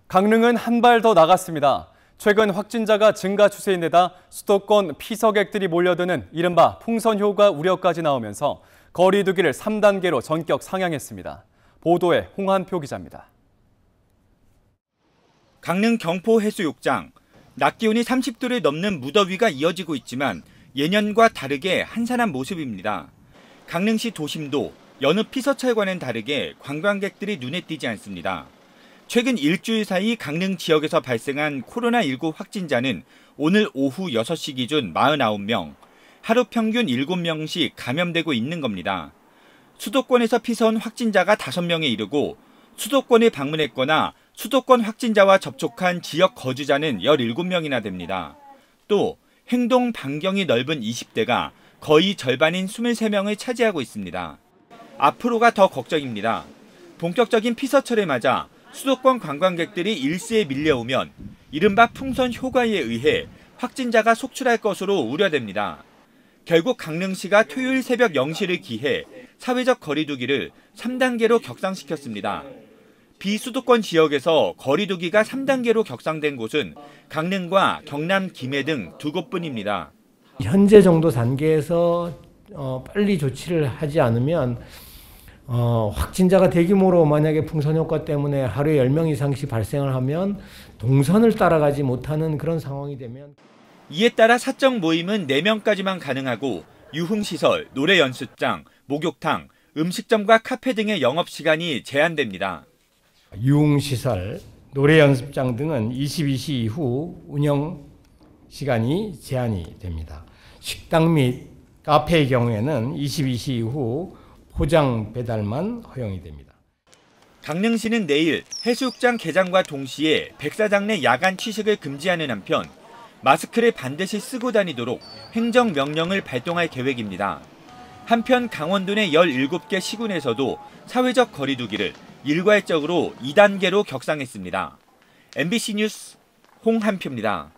강릉은 한 발 더 나갔습니다. 최근 확진자가 증가 추세인데다 수도권 피서객들이 몰려드는 이른바 풍선효과 우려까지 나오면서 거리 두기를 3단계로 전격 상향했습니다. 보도에 홍한표 기자입니다. 강릉 경포해수욕장. 낮 기온이 30도를 넘는 무더위가 이어지고 있지만 예년과 다르게 한산한 모습입니다. 강릉시 도심도 여느 피서철과는 다르게 관광객들이 눈에 띄지 않습니다. 최근 일주일 사이 강릉 지역에서 발생한 코로나19 확진자는 오늘 오후 6시 기준 49명, 하루 평균 7명씩 감염되고 있는 겁니다. 수도권에서 피서온 확진자가 5명에 이르고 수도권을 방문했거나 수도권 확진자와 접촉한 지역 거주자는 17명이나 됩니다. 또 행동 반경이 넓은 20대가 거의 절반인 23명을 차지하고 있습니다. 앞으로가 더 걱정입니다. 본격적인 피서철을 맞아 수도권 관광객들이 일시에 밀려오면 이른바 풍선 효과에 의해 확진자가 속출할 것으로 우려됩니다. 결국 강릉시가 토요일 새벽 0시를 기해 사회적 거리 두기를 3단계로 격상시켰습니다. 비수도권 지역에서 거리 두기가 3단계로 격상된 곳은 강릉과 경남 김해 등 2곳뿐입니다. 현재 정도 단계에서 빨리 조치를 하지 않으면 확진자가 대규모로 만약에 풍선 효과 때문에 하루에 10명 이상씩 발생을 하면 동선을 따라가지 못하는 그런 상황이 되면 이에 따라 사적 모임은 4명까지만 가능하고 유흥시설, 노래 연습장, 목욕탕, 음식점과 카페 등의 영업시간이 제한됩니다. 유흥시설, 노래 연습장 등은 22시 이후 운영 시간이 제한이 됩니다. 식당 및 카페의 경우에는 22시 이후 포장 배달만 허용이 됩니다. 강릉시는 내일 해수욕장 개장과 동시에 백사장 내 야간 취식을 금지하는 한편 마스크를 반드시 쓰고 다니도록 행정명령을 발동할 계획입니다. 한편 강원도 내 17개 시군에서도 사회적 거리 두기를 일괄적으로 2단계로 격상했습니다. MBC 뉴스 홍한표입니다.